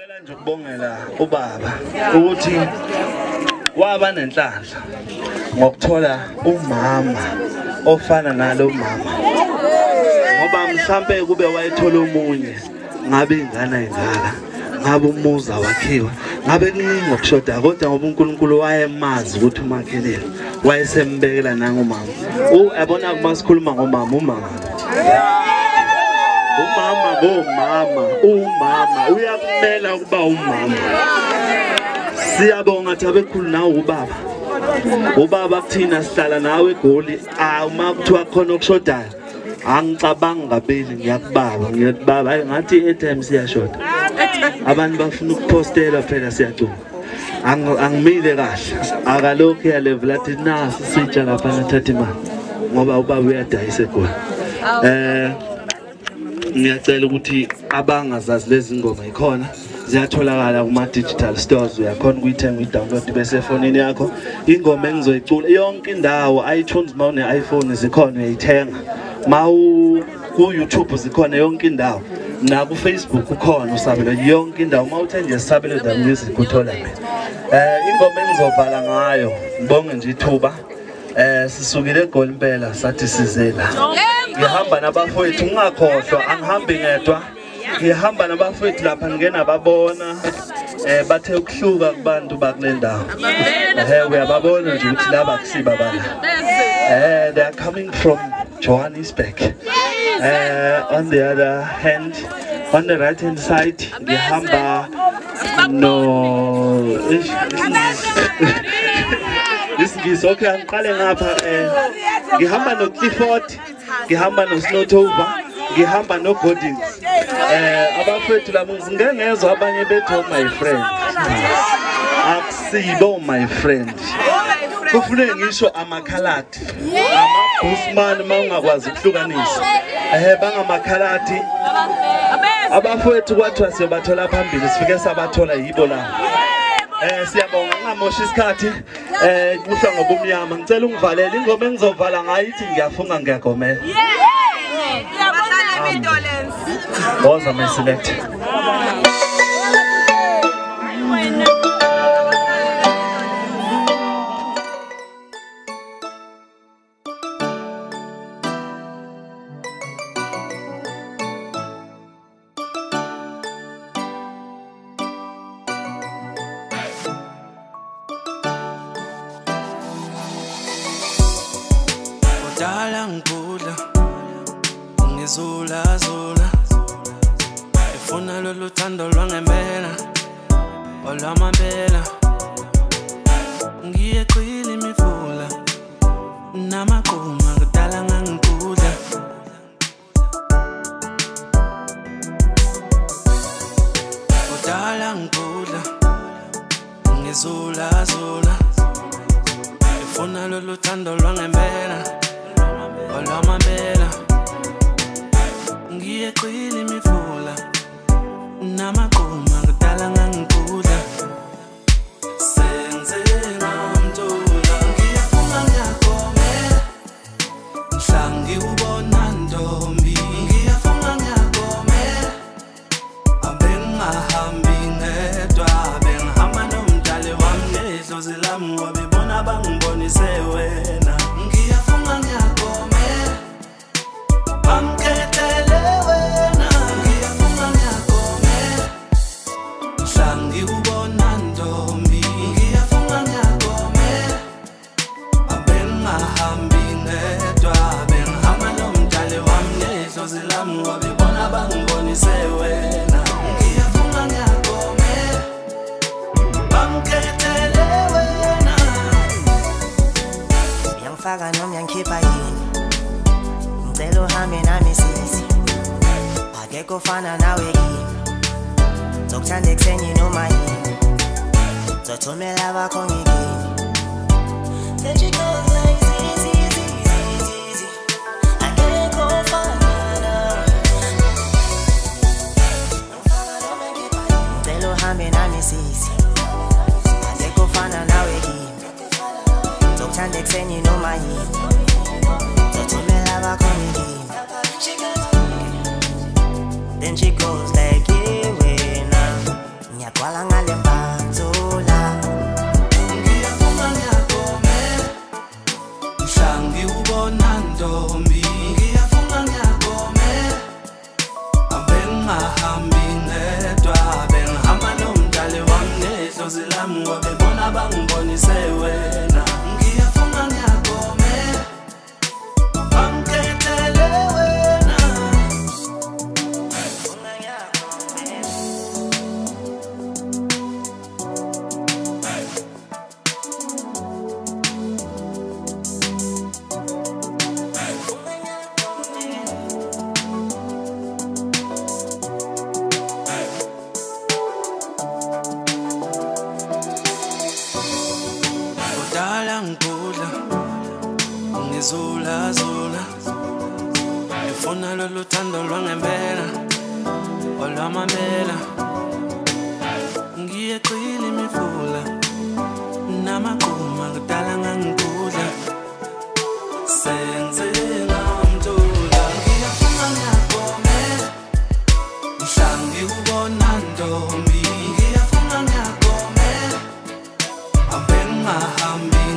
Ngicela nje ukubongela ubaba ukuthi waba nenhlanhla ngokuthola umama ofana nalo mama ngoba mhlambe kube wayethola umunye ngabe ingane ingaka ngabe umuzi wakhiwa ngabe kuningi okushoda kodwa ngoba uNkulunkulu wayemazi ukuthi umakhelele wayesembekela nangomama uyabona kuma sikhuluma ngomama umama umama uyakumela ukuba umama siyabonga thabekhulu nawe ubaba kuthina sihlala nawe eGoli uma kuthiwa khona okushodayo angicabanga ngabeli ngiyakubaba hayi ngathi etime siyashoda abantu bafuna ukupostela phela siyacuma angimile kahle akalokho ya level athi nasi sitsha lapha nathatha imali ngoba ubaba uyadayisa eGoli ngiyacela ukuthi abangazazi lezi ngoma ikhona ziyatholakala kuma digital stores uyakhona ukuyithenga uyidownload bese efonini yakho ingoma engizoyicula yonke indawo iTunes mawune iPhone zikhona uyayithenga ku YouTube zikhona yonke indawo na ku Facebook ukhona uSabelo yonke indawo mawuthenga Sabelo Da Musiq uthola ingoma engizovala ngayo ngibonge nje ithuba sisukile eGoli impela sathi sizela ngihamba nabafowethu ngingakhohlwa angihambi ngedwa ngihamba nabafowethu lapha ngena babona bathe ukuhluka kubantu bakule ndawo uyababona nje ukuthi laba kusiba bala they are coming from Johannesburg on the other hand on the right hand side ngihamba no isingisi okay angiqale ngapha ngihamba no Clifford ngihamba no Snowtover ngihamba no Godins abafethu labo ngingengezwe abanye bethu my friend akusibo my friend kufuneka ngisho amakhalati amabusman mawungakwazi ukuhlukanisa bangamakhalati abafethu kwathiwa siyobathola phambili sifike sabathola yibo la siyabonga ngamosha isikhathi kuhla ngobumnyama ngicela ungivalele ingoma engizovala ngayo ithi ngiyafunga ngiyagomela Boza my select Zula zula efuna lolu thando lwangempela olwamambela ngiyeqile imifula namaqhuma kudala ngangikudla kudala ngikudla ngizula zula efuna lolu thando lwangempela olwamambela ngiyeqile imifula namaqhuma kudala ngangikudla senze ngamthola ngiyafunga ngiyagomela mhla ngiwubona ntombi ngiyafunga ngiyagomela abengahambi ngedwa bengihamba nomdali wami nedlozi lami ngoba ibona bangibonise wena ngiyafunga ngiyagomela bamkhethele wena ngiyafunga ngiyagomela mhla ngiwubona ntombi ngiyafunga ngiyagomela abengahambi ngedwa bengihamba nomdali wami nedlozi lami ngoba ibona bangibonise wena ngiyafunga ngiyagomela bamkhethele wena uyangifaka noma uyangikhipha yini ngicela uhambe nami sisi akekho fana nawe yini zokuthanda ekuseni noma yini zothumela bakho ngikini that you go like easy akekho fana nawe ngicela uhambe nami sisi akekho fana nawe yini zokuthanda ekuseni noma yini zothumela bakho ngikini. Then she goes like, yeah, Ngihlala ngigudla ngizula zula ngifuna lolu thando lwangempela olwamamela ngiyeqile imifula namaqhuma kudala ngangigudla senzela umthula ngiyafuna ngiyagomela mhlangi ubona ntombi ngiyafuna ngiyagomela abengahambi